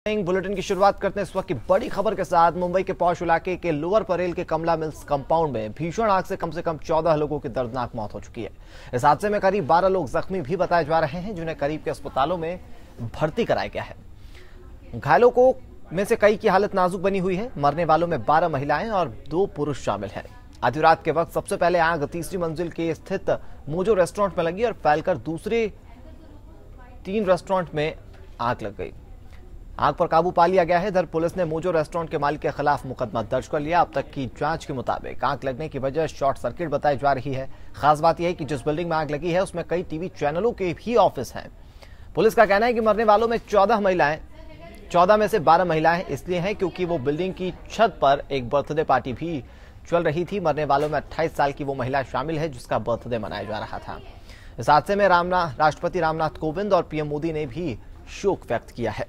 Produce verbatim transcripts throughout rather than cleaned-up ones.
Bulletin की शुरुआत करते हैं इस वक्त की बड़ी खबर के साथ। मुंबई के पौष इलाके के लोअर परेल के कमला मिल्स कंपाउंड में भीषण आग से कम से कम चौदह लोगों की दर्दनाक मौत हो चुकी है। इस हादसे में करीब बारह लोग जख्मी भी बताए जा रहे हैं, जिन्हें करीब के अस्पतालों में भर्ती कराया गया है। घायलों को में से कई की हालत नाजुक बनी हुई है। मरने वालों में बारह महिलाएं और दो पुरुष शामिल हैं। आधी रात के वक्त सबसे पहले आग तीसरी मंजिल के स्थित मोजो रेस्टोरेंट में लगी और फैलकर दूसरे तीन रेस्टोरेंट में आग लग गई। आग पर काबू पा लिया गया है। इधर पुलिस ने मोजो रेस्टोरेंट के मालिक के खिलाफ मुकदमा दर्ज कर लिया। अब तक की जांच के मुताबिक आग लगने की वजह शॉर्ट सर्किट बताई जा रही है। खास बात यह है कि जिस बिल्डिंग में आग लगी है उसमें कई टीवी चैनलों के भी ऑफिस हैं। पुलिस का कहना है कि मरने वालों में चौदह महिलाएं चौदह में से बारह महिलाएं इसलिए हैं क्योंकि वो बिल्डिंग की छत पर एक बर्थडे पार्टी भी चल रही थी। मरने वालों में अट्ठाईस साल की वो महिला शामिल है जिसका बर्थडे मनाया जा रहा था। इस हादसे में रामनाथ राष्ट्रपति रामनाथ कोविंद और पीएम मोदी ने भी शोक व्यक्त किया है।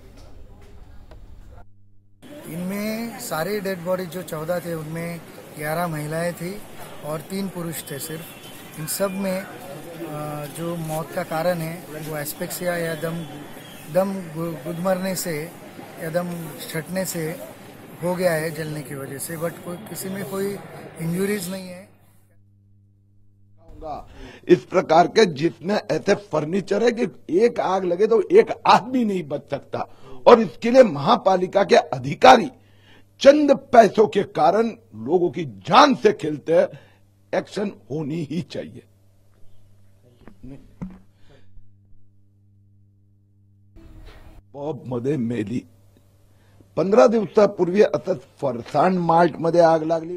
इनमें सारे डेड बॉडी जो चौदह थे उनमें ग्यारह महिलाएं थी और तीन पुरुष थे सिर्फ। इन सब में जो मौत का कारण है वो एस्पेक्सिया या दम दम गुदमरने से या दम छटने से हो गया है जलने की वजह से, बट कोई किसी में कोई इंजरीज नहीं है। इस प्रकार के जितने ऐसे फर्नीचर है कि एक आग लगे तो एक आदमी नहीं बच सकता, और इसके लिए महापालिका के अधिकारी चंद पैसों के कारण लोगों की जान से खेलते हैं। एक्शन होनी ही चाहिए। मध्ये मेली पंधरा दिवसापूर्वी आता फरसाण मार्ट मध्ये आग लागली।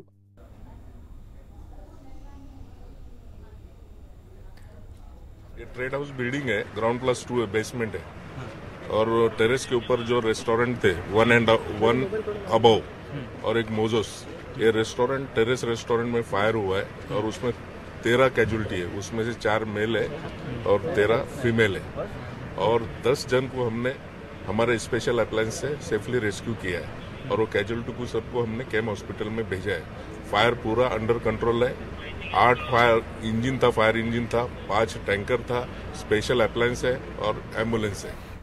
ये ट्रेड हाउस बिल्डिंग है, ग्राउंड प्लस टू है, बेसमेंट है, और टेरेस के ऊपर जो रेस्टोरेंट थे वन एंड वन अबव और एक मोजोस, ये रेस्टोरेंट टेरेस रेस्टोरेंट में फायर हुआ है और उसमें तेरह कैजुअलिटी है। उसमें से चार मेल है और तेरह फीमेल है, और दस जन को हमने हमारे स्पेशल अप्लायंस से सेफली रेस्क्यू किया है, और वो कैजुअलिटी को सबको हमने केम हॉस्पिटल में भेजा है। फायर पूरा अंडर कंट्रोल है। आठ फायर इंजन था, फायर इंजन था, पांच टैंकर था, स्पेशल अप्लायंस है और एम्बुलेंस है।